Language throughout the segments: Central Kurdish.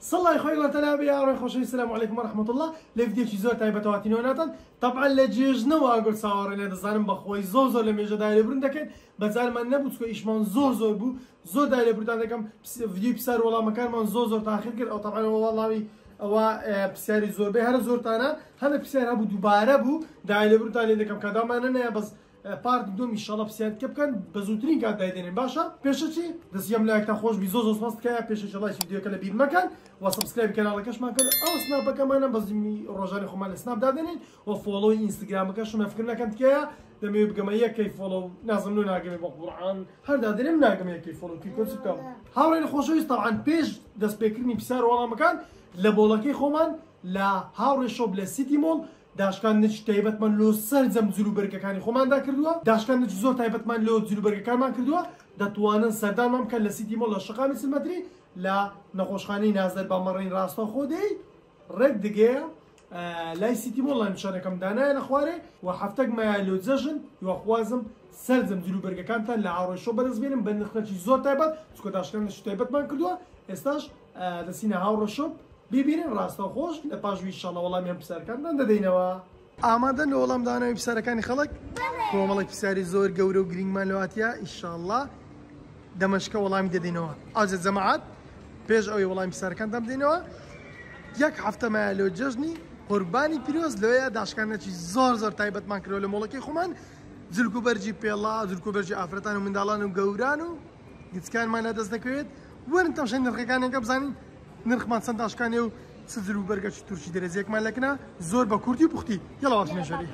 صلى خوي وتلابي يا روي خوشي السلام عليكم ورحمة الله لفيديو شي زور تايبة واتينوناتا طبعا لجيجنا واقول صورين هذا زانم بخوي زور لما يجي دايل برندكن بزال ما نبوت كو ايش من زور بو زور دايل برندكم فيديو بسار والله مكان من زور تاخير كر او طبعا والله او بساري زور به هر زور تانا هذا بسار ابو دوباره بو دايل برندكم كذا ما انا بس بارت دوم ان شاء الله بسياد كيف كان بزوترين قاعد دايدين باشا بيشتي دسيام لايك تاخوش بزوز وصمت كيا بيشتي الله فيديو كلا بير مكان وسبسكرايب كان كاش ما كان او سناب كمان بس رجاني خمال سناب دادنين وفولو انستغرام كاش ما فكرنا كانت كيا دم يبقى ما كيف فولو لازم لنا ناقم مقبور عن هل دادنين ناقم كيف فولو كيف كنت سبتم هاورين خوشويس طبعا بيج دس بيكرني بسار والله مكان لبولكي خمان لا هاوري شوب لسيتي مول داشكان نج تایبەت من لۆ سەر جەم جلوبەرگەکانی خۆماندا کردووە داشکان نج زۆر تایبەت من لۆ جلوبەرگەکانمان کردووە دەتوانن سەردانمان بکەن لە سیتی مۆڵ لە شەقامی سلمەتری لە نەخۆشخانەی نازدەر بامەڕین ڕاستەخۆدەی ڕێک دگەیە لای سیتی مۆڵ لای نیشانەکەم دانایە لە خوارێ و هەفتەک مایە لۆ جەژن یواخوازم سەر جەم جلوبەرگەکانتان لە ئاڕۆی شۆ بەدەستبێنم بە نرخێکی زۆر تایبەت چونکە داشکان نج تایبەتمان کردووە ئێستاش دەچینە هاوڕە شۆ ببینن ڕاستەخۆش لە پاشوی ئینشاڵڵا وەڵامیان پرسیارەکانتان دەدەینەوە ئامادەن لە وەڵام دانەوەی پرسیارەکانی خەڵک کۆمەڵێک پرسیاری زۆر گەورە و گرنگمان لەواتیە ئینشاڵڵا دەمەشکە وەڵامی دەدەینەوە ئاجە جەماعەت پێش ئەوەی وەڵامی پرسیارەکانتان بدەینەوە یەک هەفتەمایە لۆ جەژنی قوربانی پیرۆز لەوەیە داشکانێکی زۆر تایبەتمان کردەوە لە مۆڵەکەی خۆمان جلک و بەرجی پێڵا جلک و بەرجی ئافرەتان و منداڵان و گەوران و گچکانمان لەدەست دەکەوێت وەرن تەماشای نرخەکانێکە بزانین نرخمان چەند داشکانێ و چ جلوبەرگەی تورکی دەرەزیەکمان لەکنە زۆر بە کورتی و پوختی یەڵا واتینە ژەری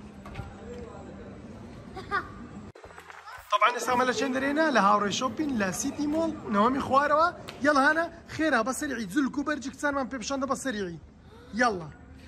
طبعا ئێستا لە چێن دەرێنە لە هاوڕێی شۆپین لە سیتی مۆڵ نەوەمی خوارەوە یەڵا هانە خێرا بە سەریعی جلک و بەرجی کچانمان پێ پیشاندا بە سەریعی یەڵا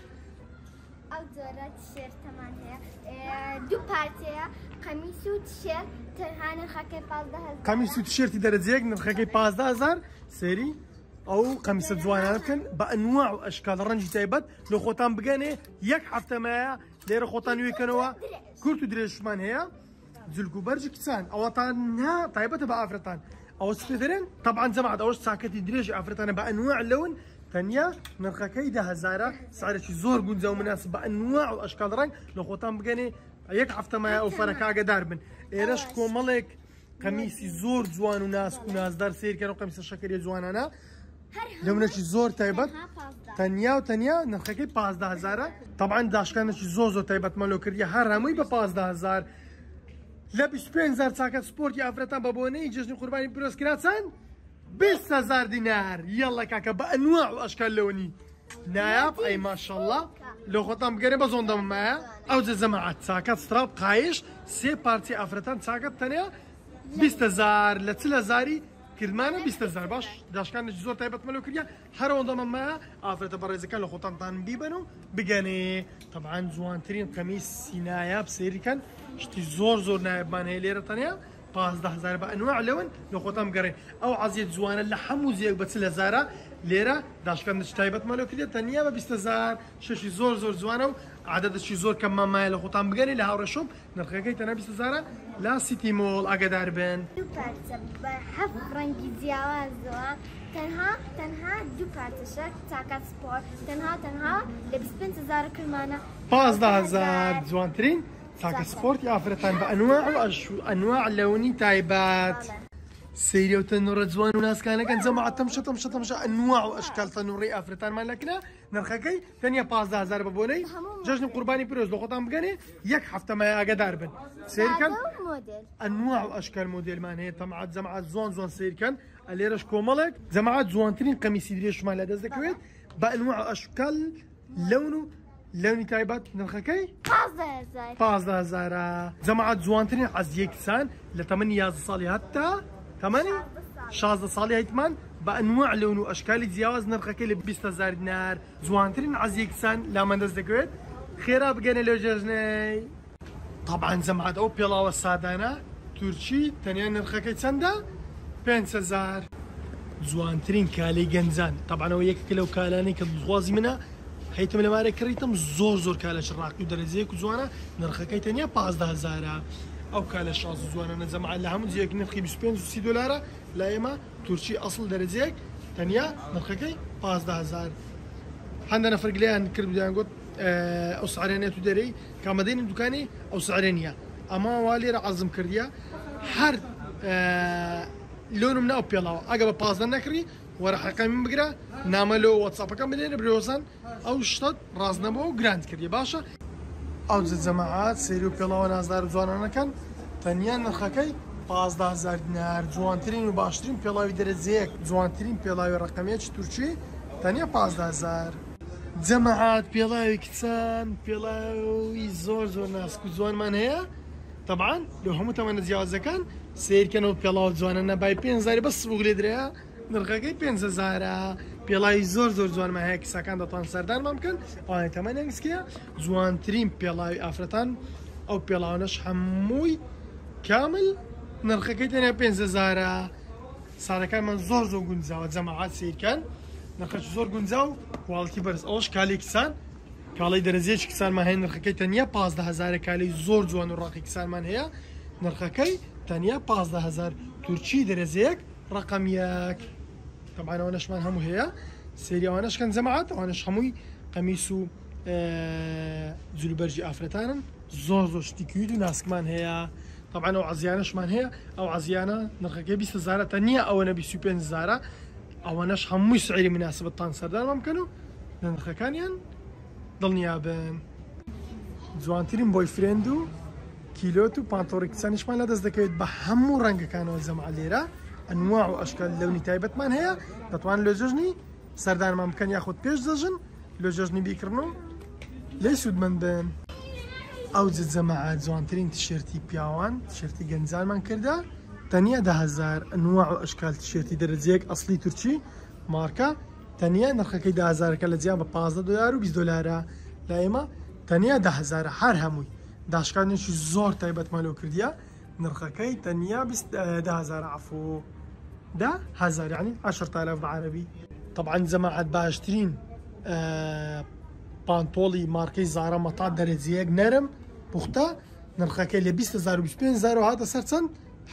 ئەو جۆرە تیشێرتەمان هەیە دوو پارتەیە قەمیس و تیشێرت تەنها نرخەکەی 15,000 قەمیس و تیشێرتی دەرەجەیەک نرخەکەی 15,000 سێری ئەو قەمیسە جوانانە بکەن بە ئەنواع و ئەشکال ڕەنجی تایبەت لە خۆتان بگەنێ یەک هەفتەمایە لێرە خۆتان وێکەنەوە کورت و درێژمان هەیە جلک و بەرجی کچان ئەوەتان نا تایبەتە بە ئافرەتان ئەوە چ پێدەرێن طبعا جەماعەت ئەوەش چاکەتی درێژی ئافرەتانە بە ئەنواع لەون تەنیا نرخەکەی 10,000 سعرێکی زۆر گونجاو و مناسب بە ئەنواع و ئەشکال ڕەنگ لە خۆتان بگەنێ یەک هەفتەمایە ئەو فەرەکە ئاگادار بن ئێرەش کۆمەڵێک قەمیسی زۆر جوان و ناسک و نازدار سیرکەن و قەمیسە شەکەری جوانانە لەونەکی زۆر تایبەت تەنیا و تەنیا نرخەکەی 15,000 طبعا داشکانێکی زۆر تایبەتمان لۆ کردیە هەر هەمووی بە 15,000 لە 25,000 چاکەت سپۆرتی ئافرەتان بە بۆنەی جژنی قوربانی پیرۆزکرا چەند 20,000 دینار یەڵا کاکە بە ئەنواع و ئەشکال لەوەنی نایاب ئەی ماشەڵڵا لە خۆتان بگەرێ بە زۆندەمەمایە ئەو جەماعەت چاکەت ستراپ قایش سێ پارتی ئافرەتان چاکەت تەنیا 20,000 لە 40,000 کردمانە 20,000 باش داشکانێکی زۆر تایبەتمە لەو کردیە هەرەوەندەمەمایە ئافرەتە بەڕێزەکان لە خۆتانتان بیبن و بگەنێ طبعا جوانترین قەمیسی نایاب سێریکەن شتی زۆر نایبمان هەیە لێرە تەنیا 15,000 بە ئەنواع لەون لە خۆتان بگەڕێ ئەو عەزیەت جوانە لە هەموو جێک بە 40,000 لێرە داشکانێکی تایبەتمە لەو کردیە تەنیا بە 20,000 شەشی زۆر جوانە و عادەتێکی زۆر کەممامایە لە خۆتان بگەنێ لە هاوڕێ شۆپ نرخەکەی تەنیا 20,000 لا سیتی مۆڵ ئاگادار بن دوو پارچە بە هەفت ڕەنگی جیاوازەوە تەنها دوو پارچەشە چاکات سپۆرت تەنها لە 25,000 کردمانە 15,000 جوانترین چاکە سپۆرتی ئافرەتان بە ئەنواع لەونی تایبەت سەیرە و تەنوڕە جوان و ناسکانەکەن جەماعەت تەمشە ئەنواع و ئەشکال تەنوڕی ئافرەتانمان لەکنە نرخەکەی تەنیا 15,000 بە بۆنەی جەژنی قوربانی پیرۆز لە خۆتان بگەنێ یەک هەفتەمایە ئاگادار بن سیرکەن ئەنواع و ئەشکال مۆدێلمان هەیە تەماعەت جەماعەت زۆن سیرکەن ئەلێرەش کۆمەڵێک جەماعەت جوانترین قەمیسی درێژمان لەدەست دەکەوێت بە ئەنواع و ئەشکال لەون و لەونی تایبەت نرخەکەی 15,000 جەماعەت جوانترین عەزیە کچان لە تەمەنی 11 ساڵی هەتا تەمەنی 16 ساڵی هەیتمان بە ئەنواع لەون و ئەشکالی جیاواز نرخەکەی لە 20,000 دینار جوانترین عەزیە کچان لامان دەست دەکەوێت خێرا بگەنێ لەو جەژنەی طبعا جەماعەت ئەو پێڵاوە سادانە تورکی تەنیا نرخەکەی چەندە 5,000 جوانترین کالەی گەنجان طبعا ئەوە یەکێکە لەو کالانەی کە دڵخوازی منە هەیتم لەمارە کڕیتم زۆر کالەش ڕاقی و دەرەجەیەک و جوانە نرخەکەی تەنیا 15,000 ئەو کالە شازە جوانانە جەماعەت لە هەموو جێیەک نرخی 25 و 30 دلارە لا ئێمە تورکی ئەسڵ دەرەجەیەک تەنیا نرخەکەی 15000. هەندە نەفەر گلیان کرد بدیان گوت ئەو سعرێنێت و دەرەی کامەدەین دوکانی ئەو سعرێ نییە. ئەمە وا لێرە عەزم کردیە هەر لۆنم ناو پێڵاوە ئەگە بە 15 نەکڕی وەرە حەقەی من بگرە نامە لۆ وەتساپەکەم بنێنە برێوەزان ئەو شتت ڕازنەبەوە و گراند کردی باشە. ئەو جەماعات سێری و پێڵاوە نازدار جوانانەکەن تەنیا نرخەکەی 15000 دینار. جوانترین و باشترین پێڵاوی دەرەجەیەک جوانترین پێڵاوی ڕقەمێکی تورکی تەنیا 15000. جەماعات پێڵاوی کچان پێڵاوی زۆر ناسک و جوانمان هەیە. طبعا لو هەموو تەمەنە جیاوازەکان سیرکەنەوە پێڵاو جوانە نەبای 5000 بەس بوو لێ درەیە نرخەکەی 5000. پێڵاوی زۆر جوانمان هەیە کیسەکان دەتوان سەردانمان بکەن ئەوانەی تەمەنە نزیکەیە جوانترین پێڵاوی ئافرەتان ئەو پێڵاوانەش هەمووی کامل نرخەکەی تەنیا 5000. ساڵەکانمان زۆر گونجاوە جەماعات سیرکەن نرخەکە زۆر گونجاو کوواڵیتی بەرز ئەوش کالی کسان کاڵی دەرەجەیەکی کسانمان هەیە نرخەکەی تەنیا 15000. کالی زۆر جوان و ڕاقی کسانمان هەیە نرخەکەی تەنیا 15000 تورکی دەرەجەیەک ڕقم یەک. طبعا ئەوانەشمان هەموو هەیە سێری ئەوانەشکەن جەماعات ئەوانەش هەمووی قەمیس و جلوبەرجی ئافرەتانن زۆر شتی کوید و ناسکمان هەیە. طبعا ئەو عەزیانەشمان هەیە ئەو عەزیانە نرخەکەی 20000 تەنیا ئەوەنە 25000 ئەوانەش هەمووی سعری مناسبەتتان سەردانمان بکەن و لە نرخەکانیان دڵنیابن. جوانترین بۆی فرێند و کیلۆت و پانتۆڕی کچانیشمان لە دەست دەکەوێت بە هەموو ڕەنگەکانەوە جەماعات لێرە ئەنواع و ئەشکال لەونی تایبەتمان هەیە دەتوان لە جەژنی سەردانمان بکەن یاخود پێش دەژن لە جەژنی بیکردن و لێ سوودمەند بن. ئەو جەماعات جوانترین تیشێرتی پیاوان تیشێرتی گەنجانمان کردە تەنیا 10000. ئەنواع و ئەشکال تیشێرتی دەرەجەیەک ئەسلی تورکی مارکە تەنیا نرخەکەی 10000 لە جیان بە 15 دلار و 20 دلارە. لە ئێمە تەنیا 10000 هەر هەمووی داشکانێکی زۆر تایبەتمان لێ کردیە نرخەکەی تەنیا 10000 عفو 10000 یعنی 10000 بەعەرەبی. طبعا جەماعات باشترین پانتۆڵی مارکەی زارا مەتا دەرەجەیەک نەرم پوختە نرخەکەی لە 20000 و 25000 هاتە سەر چەند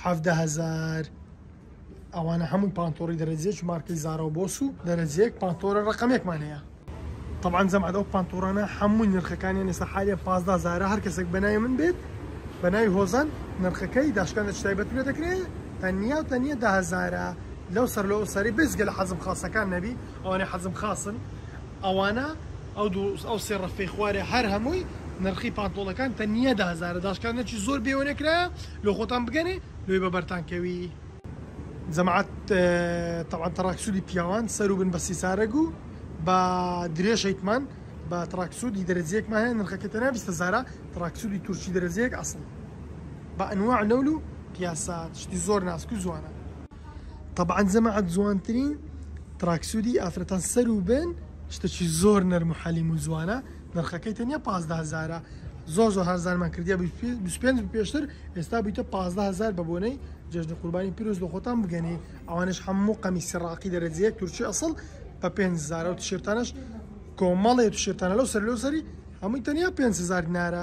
17000. ئەوانە هەمووی پانتۆڕی دەرەجەیەک مارکەی زارا و بۆس و دەرەجەیەک پانتۆرە ڕقەمێکمان هەیە. طبعا جەماعات ئەو پانتۆڕانە هەمووی نرخەکانیان ئێستا حالیە 15000 هەر کەسێک بەناوی من بێت بەناوی هۆزان نرخەکەی داشکانێکی تایبەت پێ دەکرێت تەنیا 10000. لەو سەر لەو سەری بێزگە لە حەزم خاسەکان نەبی ئەوانەی حەزم خاسن ئەوانە ئەو سێ ڕەفەی خوارێ هەر هەمووی نرخی پانتۆڵەکان تەنیا 10000. داشکانێکی زۆر بێوەنێکرایە لۆ خۆتان بگەنێ لۆی بە بەرتانکەوی. جەماعات طبعا تراکسودی پیاوان سەر و بن بە 300 و بە درێژەیتمان بە تراکسودی دەرەجەیەکمان هەیە نرخەکەی تەنیا 20000. تراکسودی تورکی دەرەجەیەک ئەسڵ بە ئەنواع نەول و پیاسات شتی زۆر ناسک و جوانە. طبعا جەماعات جوانترین تراکسودی ئافرەتان سەر و بن شتێکی زۆر نەرم و حەلیم و جوانە نرخەکەی تەنیا 15000. زۆر هەرزارمان کردیە 25 پێشتر ئێستا بوویتە 15000 بە بۆنەی جەژنی قوربانی پیرۆز لە خۆتان بگەنێ. ئەوانش هەموو قەمیسی ڕاقی دەرەجەیەک تورکی ئەسڵ بە 5000 و تیشێرتانش کۆمەڵێ تیشێرتانە لەو سەری هەمووی تەنیا 5000 دینارە.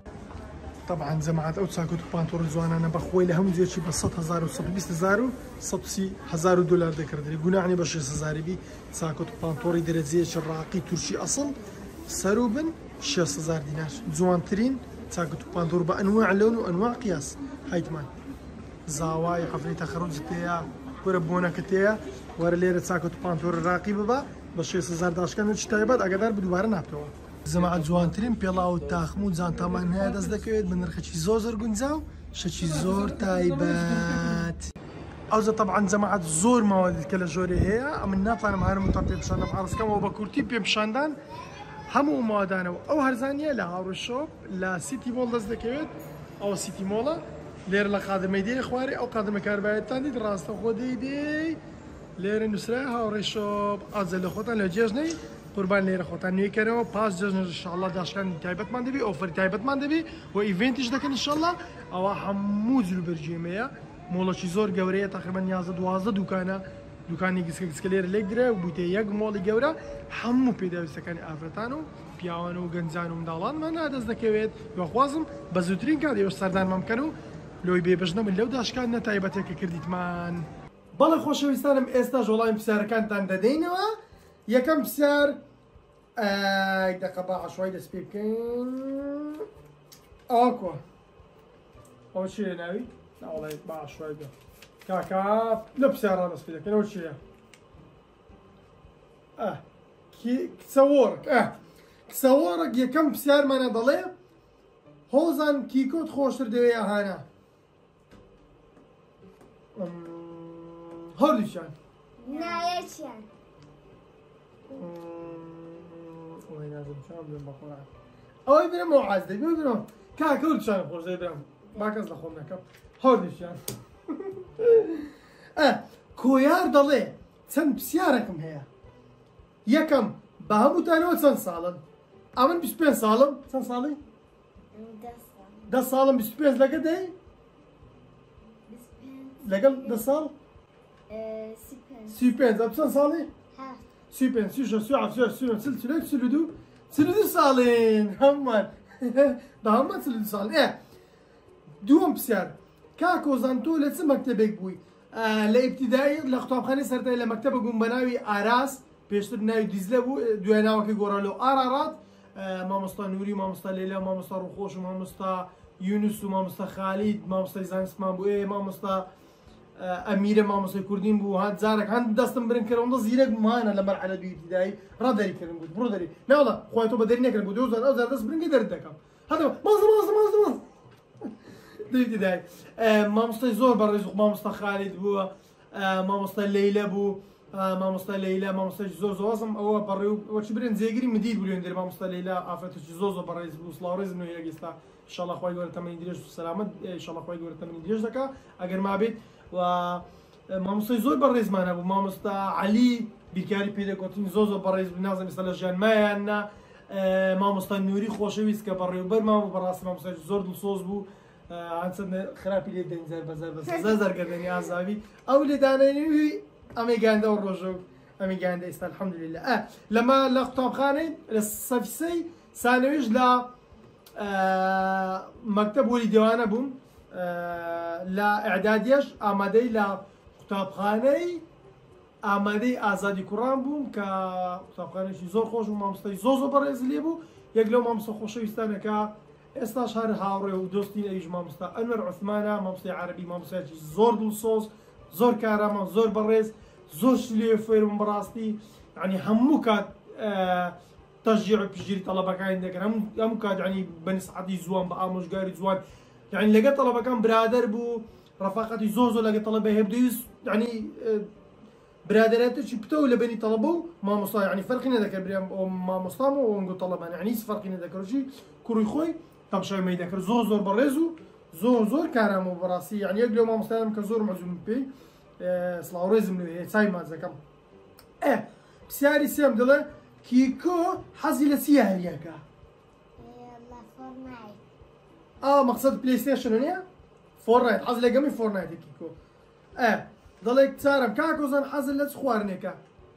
طبعا جەماعات ئەو چاکۆت و پانتۆڕ جوانانە بەخۆی لە هەموو جێکی بە 100,000 و 120,000 و 130,000 دلار دەکردی گوناحی بە 6,000 بی چاکۆت و پانتۆڕی دەرەجەیەکی ڕاقی تورکی ئەسڵ سەر و بن 6,000 دینار. جوانترین چاکۆت و پانتۆڕ بە ئەنواع لۆن و ئەنواع قیاس هایتمان زاوای حەفرەی تەخەڕوجت هەیە وەرە بۆنەکەت هەیە وەرە لێرە چاکۆت و پانتۆڕ ڕاقی ببە بە 6,000 داشکانێکی تایبەت ئەگەدار بدوبارە نابتەوە. جەماعات جوانترین پێڵاو و تاخم و جانتامان هەیە دەست دەکەوێت بە نرخێکی زۆر گونجاو شەکی زۆر تایبەت. ئەوجە طبعا جەماعات زۆر ماوەدیکە لە ژۆرێ هەیە ئەمن ناتوانم هەرمووتان پێ پیشاندەم عەرزەکەمەوە بە کورتی پێ پیشاندان هەموو ماوەدانەوە ئەو هەرزانیە لە هاوڕێشۆپ لە سیتی مۆڵ دەست دەکەوێت. ئەوە سیتی مۆڵە لێرە لە قادمەی دێ خوارێ ئەو قادمە کاربایەتان دیت ڕاستە خۆ دەی لێرە نووسرای هاوڕێشۆپ ئازە لە خۆتان لە جێژنەی قوربان لێرە خۆتان نوێکەرەوە پاس جەژنەش ئینشاءالله داشکان تایبەتمان دەبی ئۆفەری تایبەتمان دەبی و ئیڤێنتیش دەکەن ئینشاءالله. ئەوە هەموو جلوبەرجێمەیە مۆڵەکی زۆر گەورەیە تقریبا 11-12 دوکانە دوکانی گسکە لێرە لێک درێ و بوتێ یەک مۆڵی گەورە هەموو پێداویستەکانی ئافرەتان و پیاوان و گەنجان و منداڵانمان دەست دەکەوێت وەخوازم بە زووترین کات ئێوە سەردانمان بکەن و لۆی بێبەژنە من لەو داشکان نەتایبەتێکە کردیتمان. بەڵێ خۆشەویستانم ئێستاش وەڵامی پرسیارەکانتان دەدەینەوە. یەکەم پرسیار دەقە با عەشوای دەست پێ بکەین. ئەوە ئەوە چییە ناوی؟ ناوەڵێ با عەشوای بێ کاکا لە پرسیارە دەست پێ دەکەن. ئەوە چییە؟ کچەوەڕک. کچەوەڕک یەکەم پرسیارمانە دەڵێ هۆزان کیکۆت خۆشتر دەوێ ئاهانە؟ هەردووچیان نایەکیان ئەوەی برمەوە عاز دەی برم کاکە هەردووچیان خۆش دەی برم با کەس لە خۆم نەکەم هەردووچیان. کۆیار دەڵێ چەند پرسیارێکم هەیە. یەکەم بە هەمووتانەوە چەند ساڵن؟ ئەمن 25 ساڵم. چەند ساڵی؟ 10 ساڵم. 25 لەگە دەی؟ لەگەڵ 10 ساڵ؟ 35. ئەم چەند ساڵی؟ 35 36 37 38 42 42 ساڵین هەمووان. بە هەمووان 42 ساڵن. دووەم پرسیار کاکۆزان تۆ لە چ مەکتەبێک بووی؟ لە ئیبتیدایی لە قوتابخانەی سەرەتایی لە مەکتەبە بووم بە ناوی ئاراس، پێشتر ناوی دیزلە بوو، دوای ناوەکەی گۆڕانەوە ئارارات. مامۆستا نووری، مامۆستا لەیلا، مامۆستا ڕووخۆش، مامۆستا یونس و مامۆستا خالید، مامۆستای زانستمان بوو، مامۆستا ئەمیرە مامۆستای کوردین بوو. هەند جارێک هەند دەستم برن کردەوە زیرەک مانە لە مەرحەلە دوی ئیبتیدایی ڕادەریکردن بوو. بڕۆ دەری ناوەڵە خۆی تۆ بە دەری نەکردن بوو 2000 دەست برنگی دەرت دەکەم. هەدەوە ماز دوی ئیبتیدایی. مامۆستای زۆر بەڕێز و مامۆستا خالید بووە، مامۆستا لەیلا بوو، مامۆستا لەیلا مامۆستای زۆر زۆزم ئەوە بەڕێ و چی برێن جێگیری مدیر بوو لێندێر مامۆستا لەیلا ئافرەتێکی زۆر بەڕێز بوو. سڵاوڕێزم نوێ ئێستا ئینشاءالله خوای گەورە تەمەنی درێژ و سەلامەت ئینشاءالله خوای گەورە تەمەنی درێژ دەکا ئەگەر مابێت. و مامۆستای زۆر بەڕێزمانە بوو، مامۆستا عەلی بیرکاری پێدەکەوتین زۆر بەڕێز بوو، نازانم ئێستا لە ژیان مایاننا. مامۆستا نووری خۆشەویست کە بەڕێوەبەرمان بوو، بەڕاستی مامۆستای زۆر دڵسۆز بوو. هەچەند خراپی لێ دەین زار گەردەنی ئازاوی ئەو لێدانەوی ئەمەی گاندە و ڕۆژە و ئەمەی گاندە ئێستا الحەمدولله. لەمە لە قوتابخانەی لە سەفیسەی سانەویش لە مەکتەب وەلی دێوانە بووم. لە ئەعدادیەش ئامادەی لە قوتابخانەی ئامادەی ئازادی کوڕان بووم کە قوتابخانەیەکی زۆر خۆش و مامۆستای زۆر بەڕێز لێ بوو. یەک لەو مامۆستا خۆشەویستانەکە ئێستاش هەر هاوڕێ و دۆستی ئەویش مامۆستا ئەنوەر عوسمانە، مامۆستای عەرەبی، مامۆستایەکی زۆر دڵسۆز، زۆر کارامە، زۆر بەڕێز، زۆر لێ فێرم بەڕاستی. یعنی هەموو کات تەشجیع و پشتگیری تەڵەبەکانی دەکرد، هەموو کات یعنی بەنسعەتی جوان بە ئامۆژگاری جوان، یعنی لەگەڵ تەڵەبەکان برادەر بوو، ڕەفاقەتی زۆر لەگەڵ تەڵەبە هەیە دەویست یعنی برادەرێتێکی پتە و لە بینی تەڵەبە و مامۆستا یعنی فەرقی نەدەکرد برێم مامۆستام و ئەوەنگۆ تەڵەبان یعنی هیچ فەرقی نەدەکردی کوڕی خۆی تەماشای مەی دەکرد. زۆر بەڕێز و زۆر کارام و بەڕاستی یعنی یەک لەو مامۆستایانم کە زۆر مەزوم پێی سڵاوڕێزم لێ هەیە چای مازەکەم. پرسیاری سێم دەڵێ کیکۆ حەزی لە چیە هەریەکە؟ مەقسەد پلەیستێشنە نییە؟ فۆرنایت حەز لە گەمی فۆرنایتە کیکۆ. دەڵێ چارم کاکۆزان حەزت لە چ خواردنێکە؟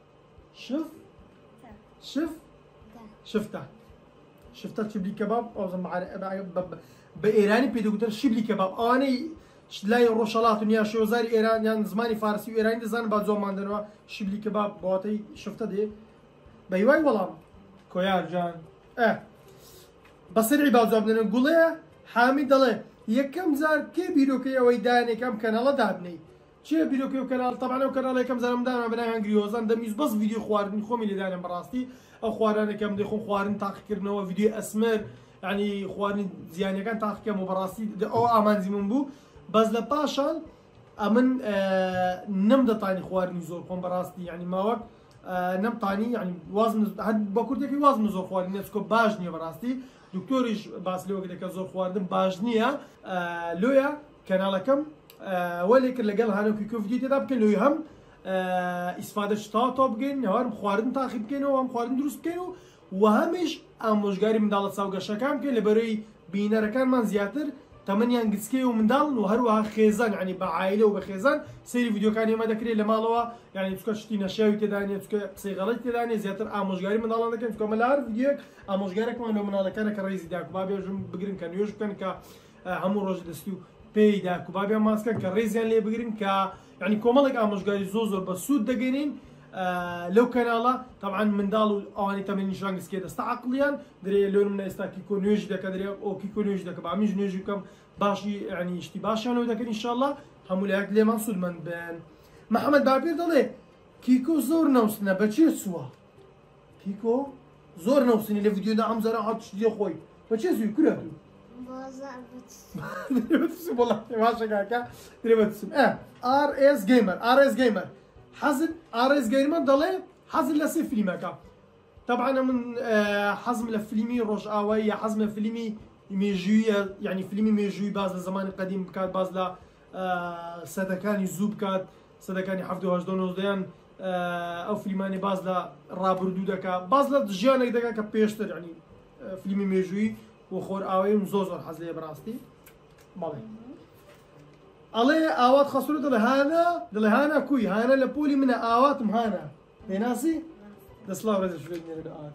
شفتە شفتە شیبلی کەباب بە ئێرانی پێدەگوتن شیبلی کەباب. ئەوانەی لای ڕۆژهەڵات و نیا شێوەزاری ئێران یان زمانی فارسی و ئێرانی دەزانن با جۆماندنەوە شیبلی کەباب بەواتەی شفتە دێ بە هیوای وەڵام کۆیار جان. بەسەری باوجاب بدەن گوڵەیە حامی دەڵێ یەکەم جار کێ بیرۆکەی ئەوەی دایانێکم کەناڵە دابنەی چێ بیرۆکەی و کەناڵ تەبعانە و کەناڵ یەکەم جارم دانا بەنای هەنگری هۆزان دەمیست بەس ڤیدیۆ خواردنی خۆمی لێدانم بەڕاستی ئەو خواردنەکەم دەخۆم خواردن تاقیکردنەوە ڤیدیۆ ئەسمەر یعنی خواردنی زیانەکان تاقیکەم و بەڕاستی ئەو ئامانجی من بوو. بەس لە پاشان ئەمن نەمدەتانی خواردنی زۆر خۆم بەڕاستی یعنی ماوەک نەمتانی یعنی وازم بە کوردێکی وازم زۆر خواردنی چکۆ باش نییە بەڕاستی. دکتۆریش باس لەوە دەکە زۆر خواردن باش نییە. لۆیە کەناڵەکەم وەلێ کرد لەگەڵ هەنوکی کۆڤیدی تێدا بکەین لۆی هەم ئیسفادەش تا بگەین هەوارم خواردن تاقی بکەینەوە هەم خواردن دروست بکەین و هەمیش ئامۆژگاری منداڵە چاوگەشەکان بکەین لەبەرەوەی بینەرەکانمان زیاتر تەمەنیان گچکەی و منداڵن و هەروەها خێزان یعنی بە عایلە و بە خێزان سەیری ڤیدیۆکانی ئێمە دەکرێت لە ماڵەوە یعنی چکە شتی نەشیاوی تێدانێ چکە قسەی غەڵەتی تێدانێ زیاتر ئامۆژگاری منداڵان دەکەن چکە مەلا هەر ڤیدیۆیەک ئامۆژگارێکمان لە مناڵەکانە کە ڕێزی داکوبا بێژم بگرن کە نوێژ بکەن کە هەموو ڕۆژ دەستی و پێی داکوبابیان ماسکەن کە ڕێزیان لێ بگرن کە يعني كومالك آموزگاری زور بس سود دقينين لو كانالا طبعا من دالو اواني تمرين شانجس كده استعقليا دري لون من استا كيكو نيوج دك دري او كيكو نيوج دك بعميج نيوج كم باشي يعني اشتباش انا ودك ان شاء الله همولك لي منصود من بان محمد بابير دلي كيكو زور نوسنا بچي سوا كيكو زور نوسني الفيديو ده عم زرع حط شدي خوي بچي سوي كرهتو بازار بتسم والله ما شكاكا بتسم ار اس جيمر حزن ار اس جيمر ضلي حزن لسي فيلمك طبعا من حزم لفيلمي روج اوي حزم لفيلمي ميجوي يعني فيلمي ميجوي باز لزمان القديم كات باز لا سدكاني زوب كات سدكاني حفظوا هجدون ديان او فيلماني باز لا رابردو دكا باز لا جيانك دكا كبيشتر يعني فيلمي ميجوي وخور اوي زوزور حزلي براستي مالي علي اوات خسرو دل هانا كوي هانا لبولي من اوات مهانا بيناسي دسلاو رز شوي من الدعات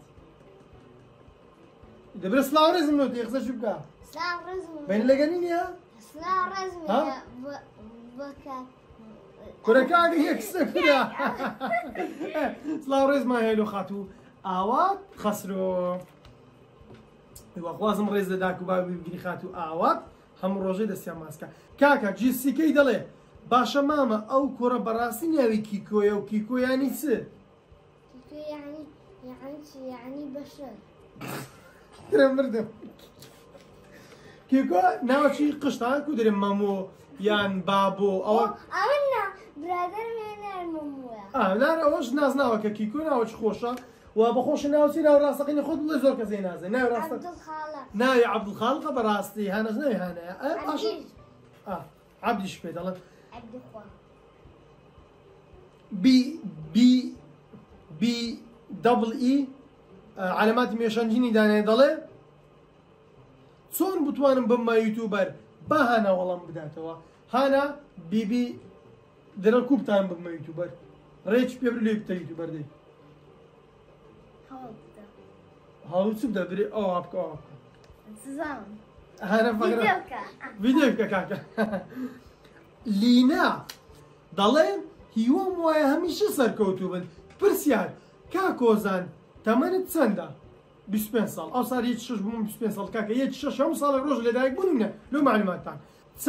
دبر سلاو رز منو تيخسر شو بكا سلاو رزم بين لقانين يا سلاو رزم ها؟ بكا كوركاغ هيك سكرا سلاو رز ما هيلو خاتو اوات خسرو ايوا خوازم رز داكو بابي بيجي خاتو اوات هم روجي دسيا ماسكا كاكا جي سي كي دلي باشا ماما او كورا براسي ناوي كيكويا وكيكو يعني سي يعني بشر ترى مردم كيكو ناوي شي قشطة كودري مامو يان بابو او عملنا برادر من المموع لا اوش ناز ناوي كيكو ناوي خوشة وبخوش ناوي سي ناوي راسقيني خذ الله زور كزي نازي ناوي راسق عبد الخالق ناوي عبد الخالق براستي هانا ناوي هانا عبدي عبدي شبيت الله عبد الخوا بي دبل اي علامات ميشانجيني داني دالي چۆن بتوانم بم يوتيوبر با هانا وەڵام بداتەوە هانا بی دەرەکوبتان بم يوتيوبر ڕێچ پێ لێ بتە يوتيوبر دەی هەڵوو چ بدە برێ ئەوە بکە ئەوە بکە هانا فەقرە ڤیدیۆ بکە کاکە لینا دەڵێ هیوام وایە هەمیشە سەرکەوتوو بن پرسیار کاکۆزان تەمەنت چەندە 25 ساڵ ئەو ساڵ یەک شەش بووم 25 ساڵ کاکە یەک شەش هەموو ساڵێک ڕۆژ لەدایک بوونە لەو معلوماتتان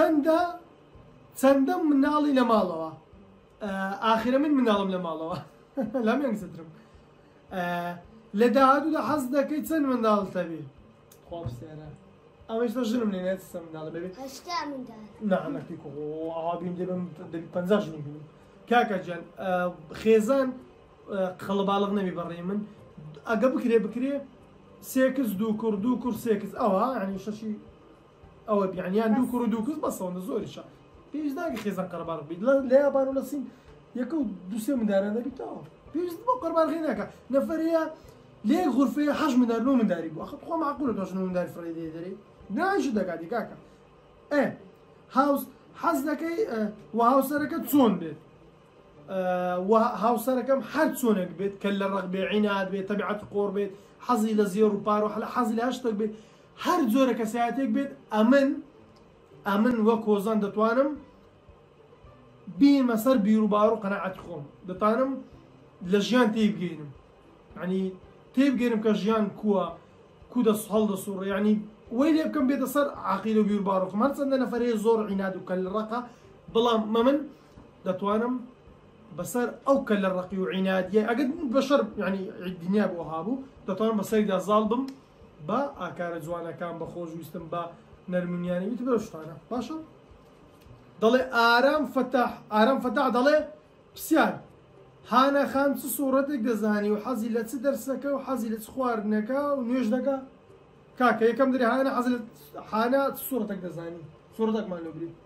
چەندە مناڵی لە ماڵەوە ئاخرە من مناڵم لە ماڵەوە لامێن سترم لە داهاتوودا حەز دەکەی چەند منداڵتە بێ خوا بسێرە ئەمەشتا ژنم لێ نێت چەند منداڵە بێ هەشتا منداڵ نەعەمەکی ئاوابیم دەبم 50 ژنی بینم کاکە جان خێزان خەڵەباڵغ نەبی بەڕێ من ئەگە بکرێ سێکس دوو کوڕ سێکس ئەوە ینی شەشی ئەوە بیانیان دوو کوڕ و دوو کەس بەسەوەندە زۆریشە پێویست ناکە خێزان قەرەباڵغ بیت لە یابان و لە سین یەکە و دوو سێ منداران دەبیتەوە پێویست بۆ قەرەباڵغی ناکە نەفەرەیە لێ غورفەیە 8 مندار 9 منداری بوو ئەخە خۆ معقولە تۆش 9 منداری فڕێ دەدەری نایش دەکاتی کاکە هاوس حەز دەکەی و هاوسەرەکە چۆن بێت هاوسەرەکەم هەر چۆنێک بێت کە لە ڕەق بێ عینات بێت تەبیعەت قۆڕ بێت حەزی لە زێر و پار و حەزی لە هەشتێک بێت هەر جۆرە کەسایەتێک بێت ئەمن وە کۆزان دەتوانم بینمە سەر بیر و بار و قەناعەتی خۆم دەتوانم لە ژیان تێبگەینم ینی تێبگەێنم کە ژیان کووە کو هەڵدەسوڕ ینی وەی لێ بکەم بێتە سەر عەقیدە و بیر و بار و خۆم هەر چەندە نەفەرەیە زۆر عینات و کە لە ڕەقە بەڵام من دەتوانم بەسەر ئەو کە لە ڕەقی و عینادیە ئەگەر بەشەر ینی دنیا بۆ هابوو دەتوانم بەسەریدا زاڵ بم بە ئاکارە جوانەکان بە خۆشویستم بە نەرمونیانی ویت بەو شتانە باشە دەڵێ ئارام فەتاح دەڵێ پرسیار هانە خان چ سوورەتێک دەزانی و حەزی لە چ دەرسەکە و حەزی لە چ خواردنەکە و نوێژ دەکە کاکە یەکەم دەری هانە حەزی لە هانە چ سوورەتێک دەزانی سوورەتێکمان لێ بری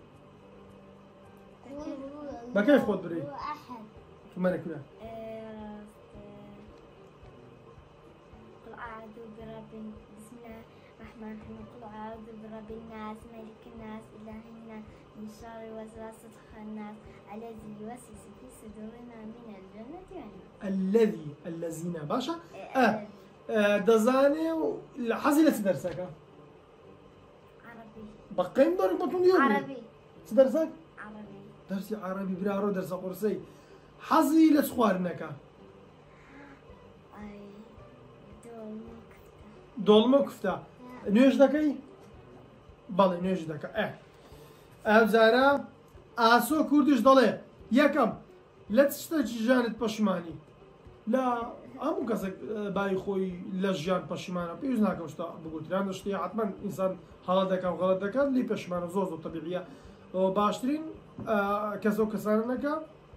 بەکەی خۆت بری ثمانية كلها قل أعوذ برب بسم الله الرحمن الرحيم قل أعوذ برب الناس ملك الناس إله الناس من شر وسواس الخناس الذي يوسوس في صدورنا من الجنة والنار الذين باشا دزاني حزي لتدرسك عربي بقيم دورك بطول يومي عربي تدرسك عربي درسي عربي برارو درس قرصي حظي لسخوارنك أي دولما كفتا نوێژ دەکەی بەڵێ نوێژ دەکە ئەوزارە ئاسۆ کوردش دەڵێ یەکەم لە چ شتێکی ژیانت پەشیمانی لە هەموو کەسێک بای خۆی لە ژیان پەشیمانە پێویست ناکەم شتا بگوتران دە شتێ حتمەن ئینسان هەڵە دەکە و غەڵەت دەکات لی پەشیمانە زۆر زۆر تەبیعیە باشترین کەسە و کەسانەکە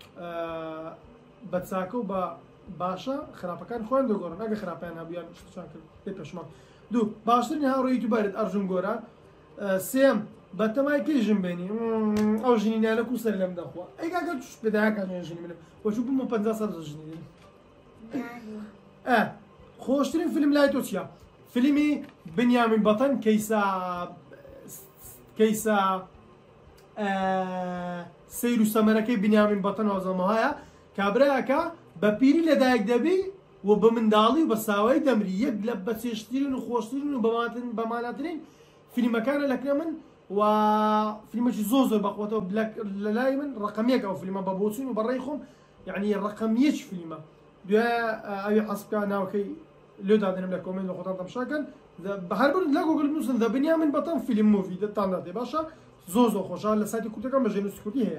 بە چاکە و بە باشە خراپەکان خۆیان دەگۆڕن ئەگە خراپیان هەبوویان شتیان کرد لێ پەشیمان دوو باشترین هاوڕێی یوتیوبەرت ئەرژن گۆرە سێم بە تەمای کەی ژن بێنی ئەو ژنینانە کو سەر لەم دەخوا ئەیگاگە توش پێداکان ژنی منم وەچوو بوومە 50 ژنی خۆشترین فیلم لای تۆ چییە؟ فیلمی بنیامین بەتەن کەیسا سەیر و سەمەرەکەی بنیامین بەتەن ئەوزەمەهەیە کابراەکە بە پیری لەدایک دەبی و بە منداڵی و بە ساوای دەمری یەک لە بەچێشترین و خۆشترین و بەمانەترین فیلمەکانە لەکرێ من و فیلمێکی زۆر زۆر بەخۆتەوە لە لای من ڕقەمێک ئەو فیلمە بە بۆچین و بەڕێی خۆم یعنی ڕقەمیەک فیلمە دوێ ئەوی حەسبکە ناوەکەی لێ دادنم لە کۆمنت لە خۆتان تەماشاکەن هەربن لە گوگل بنووسن دە بنیامین بەتەن فیلم موڤی دەتان دەدێ باشە زۆر زۆر خۆشە لە سایتی کورتەکان بە ژێنووسی کوردی هەیە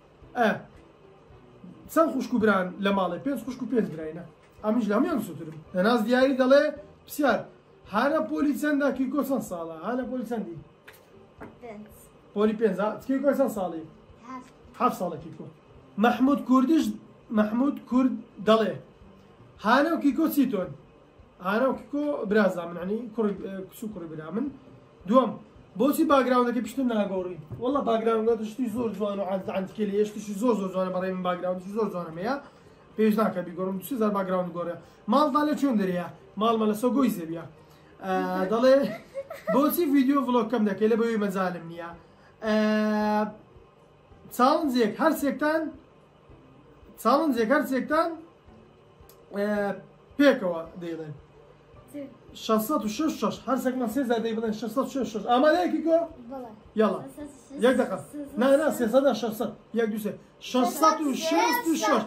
چەند خوشک و بران لە ماڵێ 5 خوشک و 5 برایە ئەمیش لە هەمویان سووترم لەناز دیاری دەڵێ پرسیار هانە پۆلی چەندە کیکۆ چەند ساڵە هانە پۆلی چەندی پۆلی 5 کیکۆ چەند ساڵی 7 ساڵە کیکۆ محمود کورد دەڵێ هانە و کیکۆ چیتۆن هانە و کیکۆ برازا من عنی کچ و کوڕی برا من دووەم بۆچی باگراوندەکەی پشتم ناگەوڕی وەڵڵا باگراوندەکە شتی زۆر جوان و عەنتکێلی هێشتیشی زۆر زۆر جوانە بەڕێی من باگراوندی زۆر جوانە هەیە پێویست ناکە بیگۆڕم 3000 باگراوند گۆڕێ ماڵدا لە چۆن دەریە ماڵمە لە سۆگۆی زێبیە دەڵێ بۆچی ڤیدیۆ ڤڵۆگکەم دەکەی لە بەوەی مەجالم نییە چاڵنجێک هەر سێکتان پێکەوە دەیڵێن 666 هەر سێکمان 3000 دەی بڵێن 666 ئامادەیەکی کۆ یاڵا یەک دقە نا 300 600 1 2 3 666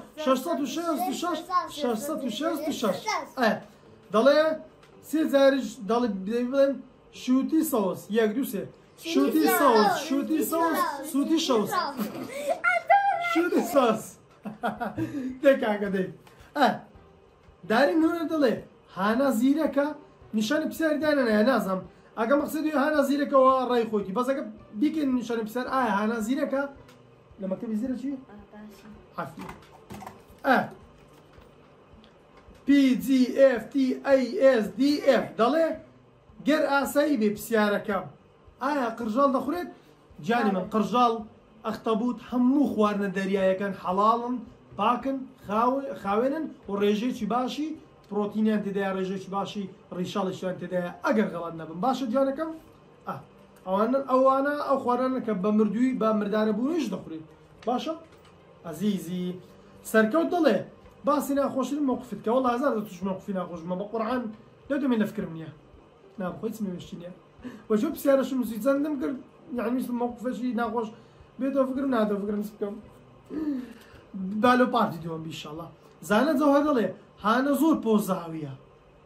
666 دەڵێ 3000 دەڵێ بڵێن شوتی سەوز 1 2 3 شوتی سەوز سوتی شەوز شوتی سەوز دێکاکە دەی داری نونە دەڵێ هانا زیرەکە نیشانی پسیاری دانەنایە نازم ئەگە مەقسەدی هانا زیرەکەەوە ڕای خۆیتی بەسەکە بیکەن نیشانی پسیار ئایا هانا زیرەکە لە مەکتەبی زیرە چی؟ حەفتی PGFTASDF دەڵێ گەر ئاسایی بێ پسیارەکە ئایا قرژاڵ دەخورێت؟ جانی من قرژاڵ ئەختەبوت هەموو خواردنە دەریایەکان حەڵاڵن پاکن خاوێنن و ڕێژێکی باشی پرۆتینیان تێدایە ڕێژێکی باشی ڕیشاڵیشیان تێدایە ئەگەر غەڵات نەبن باشە جوانەکەم ئەوانە ئەو خواردانە کە بە مردووی بە مردارە بوونیش دەخورێت باشە ئەزیزی سەرکەوت دەڵێ باسی ناخۆشترین موقفت کە وەڵڵا هەزار توش موقفی ناخۆشمە بە قورعان لەو دەمێن لە فکرم نییە نابخۆی چمێشتی نییە وەچۆ پرسیارەشم نووسی چەندم کرد یعنی موقفەشی ناخۆش بێتەوە فکرم نادەوە فکرم بکەم بالۆ پارتی دووەم بیشەڵڵا زانە جەوهەر دەڵێ هانە زۆر پۆزاویە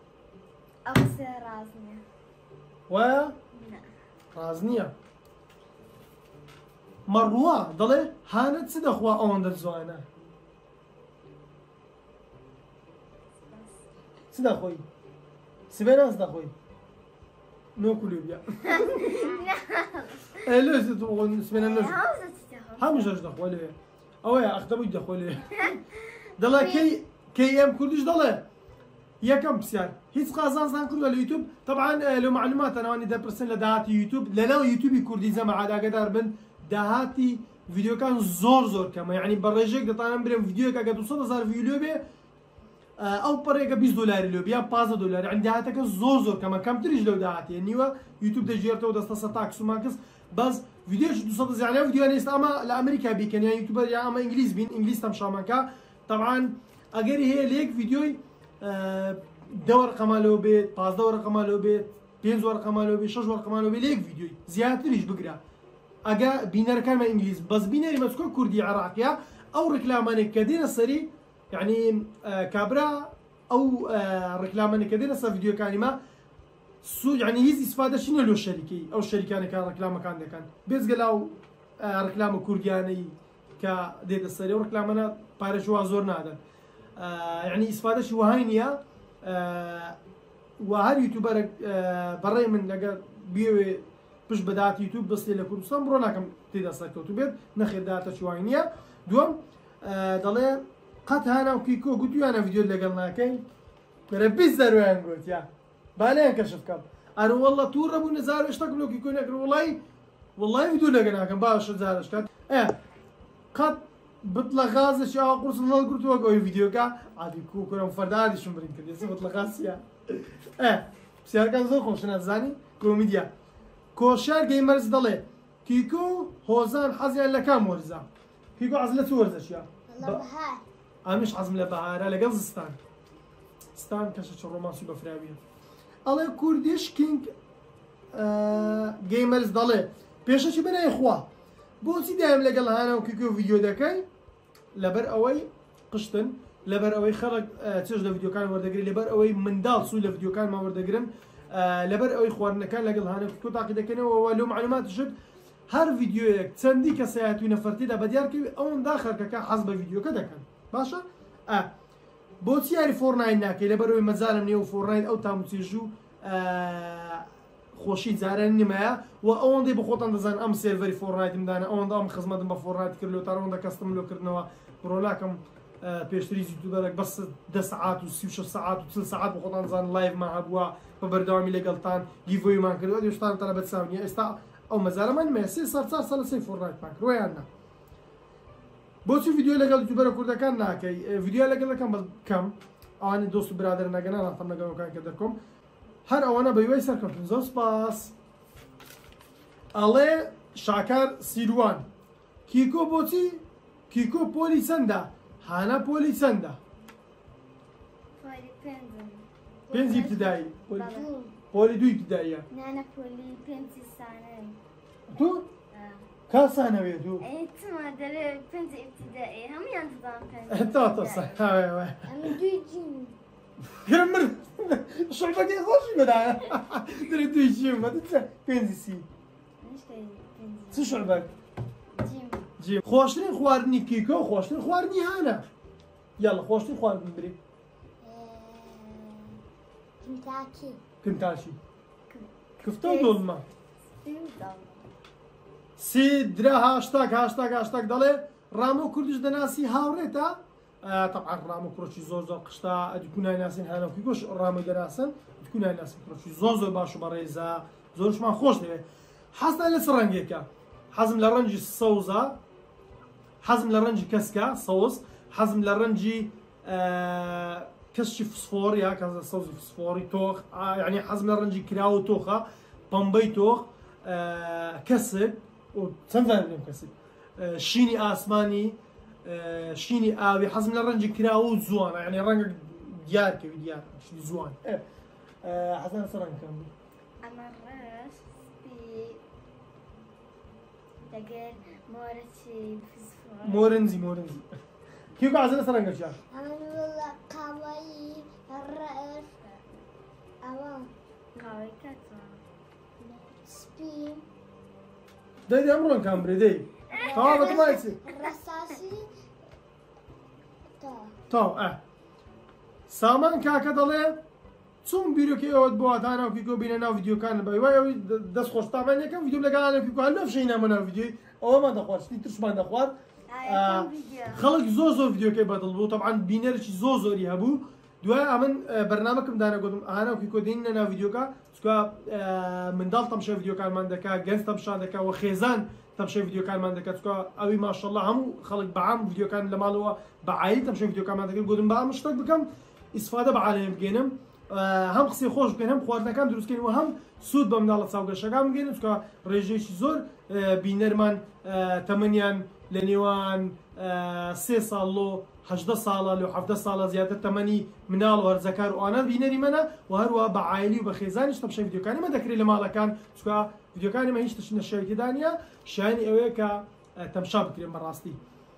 وایە ڕاز نییە مەڕووە دەڵێ هانە چ دەخوا ئەوەندە جوانە چ دەخۆی سبێ ناز دەخۆی نۆکولوبیا سبێنە نۆ هەموو ژەش دەخوا لێ ئەوەیە ئەختەبووی دەخۆی لێ دەڵێ کەی ئەم کوردیش دەڵێ یەکەم پرسیار هیچ قازانزان کردووە لە یوتیوب طبعا لە معلوماتە ناوانی دەپرسن لە داهاتی یوتیوب لەناو یوتیوبی کوردی زەمە ئاگادار بن داهاتی ڤیدیۆکان زۆر کەمە یعنی بە ڕێژێک دەتانم برێن ڤیدیۆکە گە 200,000 ڤیدیۆ بێ ئەو پەڕێکە 20 دلاری لێ بیان 15 دلار یعنی داهاتەکە زۆر کەمە کەمتریش لەو داهاتیە نیوە یوتیوب دەژێرتەوە دەستە سە تاکس و ماکس بەس ڤیدیۆش 200 یعنی ڤیدیۆ نیست ئەمە لە ئەمریکا بیکەن یان یوتیوبەر یا ئەمە ئینگلیز بین ئینگلیز تەماشامان طبعا ئەگەری هەیە لە یەک ڤیدیۆی 10 وەرقەمالەوە بێت 15 وەرقەمالەوە بێت 5 وەرقەمالەوە بێت 6 وەرقەمالەوە بێت لە یەک ڤیدیۆی زیاتریش بگرە ئەگە بینەرەکانمە ئینگلیز بەس بینەری مەچکۆ کوردی عراقیە ئەو ڕێکلامانێک کە دێنە سەری یعنی کابرا ئەو ڕێکلامانێک کە دێنە سەر ڤیدیۆکانی ما یعنی هیچ ئیسفادەشی نیە لۆ شەریکەی ئەو شەریکانەکان ڕێکلامەکان دەکەن بێزگە لاو ڕێکلامە کوردیانەی کە دێتە سەری ئەو ڕێکلامانە پارەشی وا زۆر نادەن یعنی ئیسفادەشی وهای نییە و هەر یوتیوبەرێک بەڕێ من لەگەر بێوێ پشت بەدات یوتیوب بەستێ لە کوردستان بڕۆ ناکەم تێدا سەرکەوتو بێت نەخێر داتەشی وای نییە دووەم دەڵێ قەت هاناو کیکۆ گوتویانە ڤیدیۆ لەگەڵ ناکەی بەرە 20 زەرویان گوتیا بالێن کەشف بکەم ئەرە وەڵڵە توو ڕەبوو نەزار هێشتا کلۆکی کۆ نەکرد وڵی ڤیدیۆ لەگە ناکەم باشە جارش کات قەت بت لە غازێکی ئاوا قورس هەڵگرتووە ئەوی ڤیدیۆکە ئادی کوکۆرم فەردادیشم بڕین کرد ێستا بت لە غاسیە پرسیارەکان زۆر خۆشە نەزانی کۆمیدیا کۆشار گەیمەرز دەڵێ کیکۆ هۆزان حەزیان لە کام وەرزە کیکۆ حەز لە چ وەرزەشیە ئەمیش حەزم لە بەهارە لەگەڵ زستان ستان کەشە چ ڕۆمانسی بەفراویە ئەڵێ کوردیش کینگ گەیمەرز دەڵێ پێشەکی بنای خوا بۆچی دایم لەگەڵ هانە و کیکۆ ڤیدیۆ دەکەی لەبەر ئەوەی قشتن لەبەر ئەوەی خەڵک چێژ لە ڤیدیۆکان وەردەگرێت لەبەر ئەوەی منداڵ سوود لە ڤیدیۆکانمان وەردەگرن لەبەر ئەوەی خواردنەکان لەگەڵ هانە کیکۆ تاقی دەکەنەوە لەو معلوماتشت هەر ڤیدیۆیەک چەندی کەسە هاتووی نەفەرتیدا بەدیارکەوی ئەوەندا خەرکەکە حەز بە ڤیدیۆکە دەکەن باشە بۆچی یاری فۆرناین ناکەی لەبەر ئەوەی مەزارم نێ و فۆرناین ئەو تاموچێژ و خۆشی جاران نمایە و ئەوەندەی بخۆتان دەزان ئەم سێڤەری فۆرنایتمدانە ئەوەندە ئەم خزمەتم بە فۆرنایت کرد لە تاڕەوەندە کەستم لۆکردنەوە بڕۆلاکەم پێشتری یوتیوبەرێک بەس 10 ساعات و 36 ساعات و 40 ساعات بخۆتان دەزان لایڤمان هەبووە بە بەردەوامی لەگەڵتان گیڤۆیمان کردووە دێشتان تەنە بەچاونیە ئێستا ئەو مەزارەمان مێ 3 سال 4 سال لەسەر فۆرنایتمان کرد ویان نا بۆچی ڤیدیۆ لەگەڵ یوتیوبەرە کوردەکان ناکەی ڤیدیۆ لەگەڵەکەم بکەم ئەوانەی دۆست و برادر نەگەنە ناتەم لەگەڵەکان کە دەکۆم هەر ئەوەنە بە وای سەرکەوتن زۆر سپاس ئەڵێ شاکار سیروان کیکۆ بۆچی کیکۆ پۆلی چەندە هانە پۆلی چەندە پێنجی ابتدایی پۆلی دوی ابتداییە نانە پۆلی پێنجی سانەی تو کاسانەوێت و دەرێ پێنج ابتدایی هەمویان دەدان ئەمە دوی جین مرد شەڵەکەی خۆشی بەدایە دەرێ دوی جیم پێنجی سی چ شەڵبەت جیم خۆشترین خواردنی کیکۆ خۆشترین خواردنی هانە یاڵە خۆشترین خواردن بری کنتاکی کفتە و دۆڵما سی درا هاشتاگ دەڵێ ڕامۆ کوردیش دەناسی هاوڕێتە طبعا ڕامۆ کوڕۆکی زۆر قشتا ئەدیکونای ناسین هانە کیکۆش ڕامۆی دەناسن دیکونای ناسین کوڕۆکی زۆر باش و بەڕێزە زۆرشمان خۆش دەوێت حەزتا لە چ ڕەنگێکە حەزم لە ڕەنجی سەوزە حەزم لە ڕەنجی کەسکە سەوز حەزم لە ڕەنجی کەسکی فسفۆر یا سەوزی فسفۆری تۆخ یعنی حەزم لە ڕەنجی کرا و تۆخە پەمبەی تۆخ کەسک چەندان لێم کەسک شینی ئاسمانی شینی ئاوی حەزم لە ڕەنجی کرا و جوانە یعنی ڕەنگە دیارکەوی دیار شینی جوان حەزم لە چ ڕەنگەکەم بوو ئەمە ڕەش دەگەر مۆرەچی مۆرنزی کیکۆ حەزم لە چ ڕەنگەشیە قاوەیی ڕەش ئەوە قاوەی کاتوە سپی دەی ئەمڕۆن کام برێ دەی تەوا بەتمایچی ڕەساسی تاو سامان کاکە دەڵێ چۆن بیرۆکەی ئەوەت بۆ هاتانە و کیکۆ بینە ناو ڤیدیۆکان بە وای ئەوی دەست خۆشتامان یەکەم ڤیدیۆ لەگەڵانە کیکۆ هەر لەفشەی نامە ناو ڤیدیۆی ئەوەمان دەخوارد شتی ترشمان دەخوارد خەڵک زۆر بڤیدیۆکەی بەدڵ بوو طبعا بینەرێکی زۆری هەبوو دوای ئەمن بەرنامەکەم دانەگوتم ئاهانە و کیکۆ دێنینە ناو ڤیدیۆکە چکە منداڵ تەمشە ڤیدیۆکانمان دەکا گەنج تەمشان دەکا و خێزان تەمشە ڤیدیۆکانمان دەکات چکە ئەوی ماشەڵڵا هەموو خەڵک بەعام ڤیدیۆکان لە ماڵەوە بەعایی تەمشە ڤیدیۆکانمان دەکەن گوتم بە ئەم شتێک بکەم ئیسفادە بەعالەیە بگەێنم هەم قسەی خۆش بکەن هەم خواردنەکان دروستکەین و هەم سوود بە منداڵە چاوگەشەکان بگەێنن چکە ڕێژەیەکی زۆر بینەرمان تەمەنیان لە نێوان 3 ساڵ و 18 ساڵە لە 17 ساڵە زیاتر تەمەنی مناڵ و هەرزەکار و ئانە بینەری منە و هەروە بە عایلی و بە خێزانیش تەمشە ڤیدیۆکانی مە دەکرێت لە ماڵەکان چکە فيديوكاني ما هیچ تشت نەشێوی تێدا نیە شایانی ئەوەیە کە تەماشا بکرێن بەڕاستی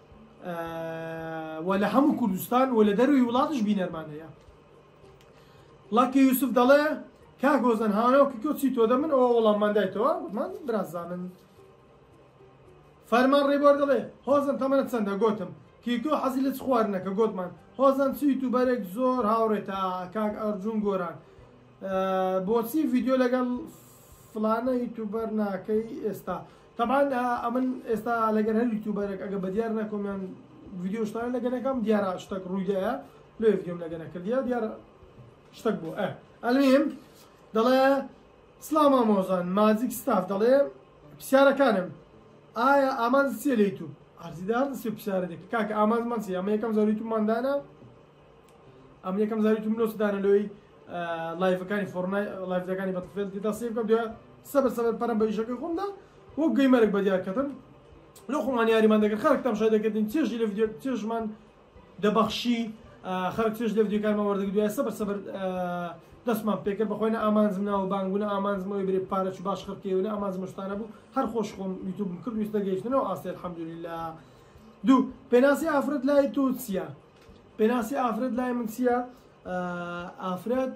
و لە هەموو کوردستان و لە دەروی وڵاتش بینەرمانەیە لاکی یوسف دەڵێ کاک هۆزان هانەوە کیکۆ چی تۆ دەمن ئەوە وەڵاممان دایتەوە گوتمان برازانن فەرمان ڕێبوار دەڵێ هۆزان تەمەنە چەندە گوتم کیکۆ حەزی لە چ خواردنەکە گوتمان هۆزان چ یوتیوبەرێک زۆر هاوڕێتە کاک ئەرجوون گۆران بۆچی ڤیدیۆ لەگەڵ فلانە یوتیوبەر ناکەی ئێستا طبعا ئەمن ئێستا لەگەر هەر یوتیوبەرێک ئەگە بە دیار نەکۆمیان ڤیدیۆ شتانە لەگەنەکەم دیارە شتێک ڕوویدایە لێ ڤیدیۆم لەگەنە کردیا دیارە شتێک بوو ئەلمیم دەڵێ سلام ئامۆزان ماجیک ستاف دەڵێ پرسیارەکانم ئایا ئامانز چیە لە یوتیوب ئارزیدار دەسێ پرسیارە دێک کاکە ئامانزمان چی ئەمە یەکەم زار یوتیوبماندانە ئەم یەکەم زار یوتیوب نۆسدانە لەوەی لايفەکانی فۆرنای لايفەکانی بەتفێل دیتا سێ بکەم دوێ سەبەر پەرم بە ئیشەکەی خۆمدا وەک گەیمەرێک بە دیارکردن لە خۆمان یاریمان دەکرد خەڵک تەماشای دەکردین چێژی لە ڤیدیۆ چێژمان دەبەخشی خەڵک چێژ لە ڤیدیۆکانمان وەردەگرت دوای سەبەر دەستمان پێکرد بەخۆی ئامانزم ناوە بانگونە ئامانزمەوەی برێ پارەی باش خڕکێونە ئامانزم شتانە بوو هەر خۆش خۆم یوتیوبم کرد ویستە گەیشتنەوە ئاستی الحەمدوللیلا دوو پێناسی ئافرەت لای تۆ چییە پێناسی ئافرەت لای من چییە ئافرەت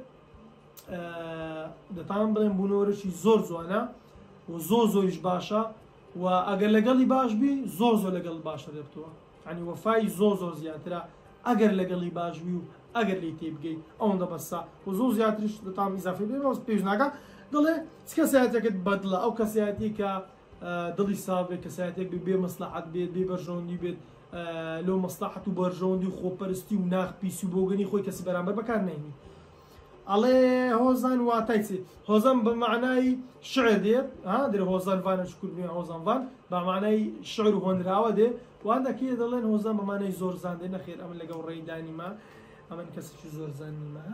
دەتان بڵێن بوونەوەرەشی زۆر جوانە و زۆریش باشە و ئەگەر لەگەڵی باش بی زۆر لەگەڵ باشە دەبتەوە ینی وەفای زۆر زیاترە ئەگەر لەگەڵی باش بی و ئەگەر لی تێبگەی ئەوەندە بەسا و زۆر زیاتریش دەتام ئیزافی بێ پێش ناکە دەڵێ چ کەسایەتێکت بەدڵە ئەو کەسایەتی کە دڵی ساڵێک کەسایەتێک بێ مەسلحەت بێت بێ بەرژەوەندی بێت لەو مەسلحەت و بەرژەوەندی و خۆپەرستی و ناخ پیسی و بۆگەنی خۆی کەسی بەرامبەر بەکار نهێنی ئەڵێ هۆزان واتای چێ هۆزان بە معنای شعر دێت درێ هۆزان وانە شکردنی هۆزان وان بە معنای شعر و هۆنراوە دێ وان دەکێ دەڵێن هۆزان بە معنای زۆر زاندێ نەخێر ئەمن لەگەڵ ڕێیدانیمە ئەمن کەسێکی زۆر زانیمە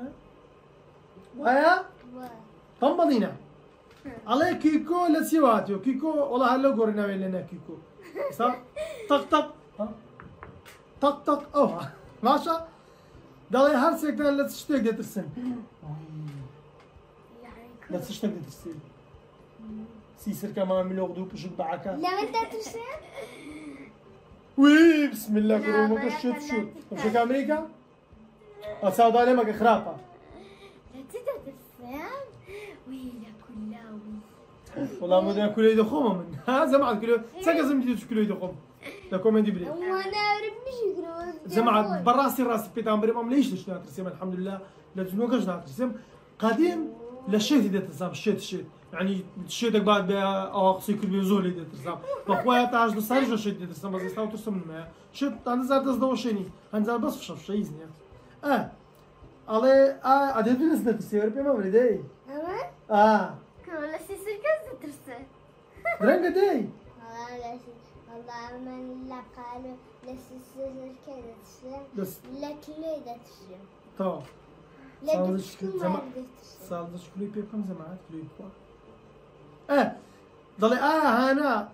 وایە تەم بەڵینە ئەڵێ کیکۆ لە چی واتیۆ کیکۆ وەڵا هەر لەو گۆڕیناوێ لە نەکیکۆ تەق تەق تەق تەق ئەوە باشە دەڵێ هەر سێکتان لە چ شتێک دەترسن لە چ شتێک دەترسین سی سرکە ماملۆق دوو پشک بەعەکە لەمن دەترسن وی بسم الله کڕۆمەکە شت شت پشک ئەمریکا ئەچاودا لێمەکە خراپە لە چ دەترسن وی لە کولاوی وەڵام مدە کولەی دەخۆمە من زەمعەت کولۆ چە کەسم دیت کولۆی دەخۆم لە کۆمەندی برێ زەمعەت بەڕاستی ڕاستی پێتان برێم ئەم لە هیچ شت ناترسێم الحەمدولله لە جنۆکەش ناترسێم قەدیم لە شێتی دەترسام شێت ینی شێتێک بعد بێ ئەوە قسەی کرد بێ زۆر لێ دەترسام بەخوایە تا 18 ساڵیش شێت دەترسم بەس ئێستا ترسم نمایە شێت هەندزار دەست دەوەشێنی هەندزار بەس شەیز نییە ئەڵێ ئەدەبینس دەترسێ وەرە پێمە بڕێ دەی لە سی سرکەس دەترسن درەنگە دەی والله من لا قالوا لسه كذا تشرب لكلي ده تشرب طبعا صار شكلي بيكم زمان كلي كوا ضلي هانا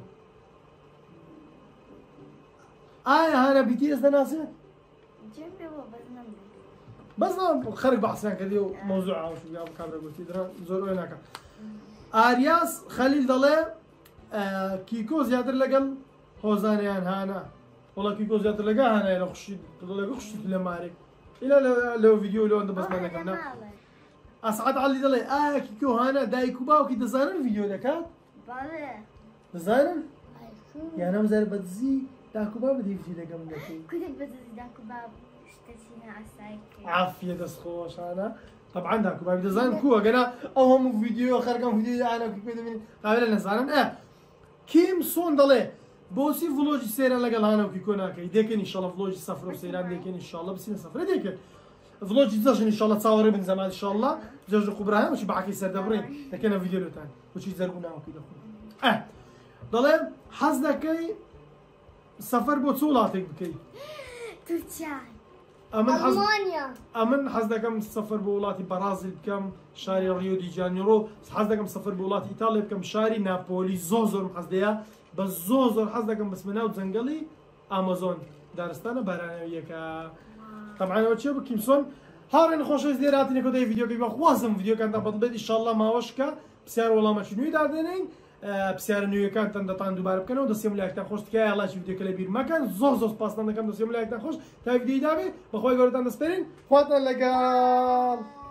هانا بي اس ناسي جنبي هو بس خرج بحثنا كذا موضوع او شو جاب كاميرا قلت درا زور وينك ارياس خليل ضلي كيكو زيادة لقل هۆزانیان هانا وڵا کیکۆ زیاتر لەگە هانایە لە خوشی لەگە خوشت لە مارێک ئیلا لەو ڤیدیۆ لەوەندە بەسمان دەکەم ئەسعەد عەلی دەڵێ ئایا کیکۆ هانا دایک و باوکی دەزانن ڤیدیۆ دەکات دەزانن یان ئەم زار بەدزی داک و با بەدی ڤیدیۆ دەکەم دەکەی عافیە دەستخۆش هانا طبعا داک و باوی دەزانن کووە گەنا ئەو هەموو ڤیدیۆ خەرگەم ڤیدیۆ هانا کیکۆ دەبینین قابلە نەزانن کیم سۆن دەڵێ بۆچی ڤلۆژی سەیران لەگەڵ هانە و کیکۆ ناکەی دێکن ئینشاڵڵا ڤلۆژی سەفرە و سەیران دێکن ئینشاڵڵا بچینە سەفرە دێکن ڤلۆژی جەژن ئینشاڵڵا چاوەڕێ بن زەمان ئینشاڵڵا جەژن قوبرا هەمەشی بەعەکەی سەردەبڕین دەکەنە ڤیدیۆتان بۆچی زەرگ و ناوەکەی دەخۆن دەڵێ حەز دەکەی سەفەر بۆ چ وڵاتێک بکەی تورکیا ئەمن حەز دەکەم سەفەر بۆ وڵاتی بەرازیل بکەم شاری ڕیۆ دی جانیرۆ حەز دەکەم سەفەر بۆ وڵاتی ئیتاڵیا بکەم شاری ناپۆلی زۆر حەز دەیە بە زۆر حەز دەکەم بچمە ناو جەنگەڵی ئامازۆن دارستانە بارانەویەکە طبعا ئەوە چێ بکەیمسۆن هاورێن خۆشەویست لێرە هاتینە کۆتایی ڤیدیۆکەی بەخوازم ڤیدیۆکانتان بەدڵ بێت ئینشاءالله ماوەشکە پرسیار وەڵامەکی نوێی دادێنین پرسیارە نوێیەکانتان دەتان دووبارە بکەنەوە دەستێم لایکتان خۆش تکایە هەڵاکی ڤیدیۆکە لە بیر مەکەن زۆر سپاستان دەکەم دەستێم لایکتان خۆش تا ڤیدیۆی دابێ بەخوای گەورەتان دەسپێرین خواتان لەگەڵ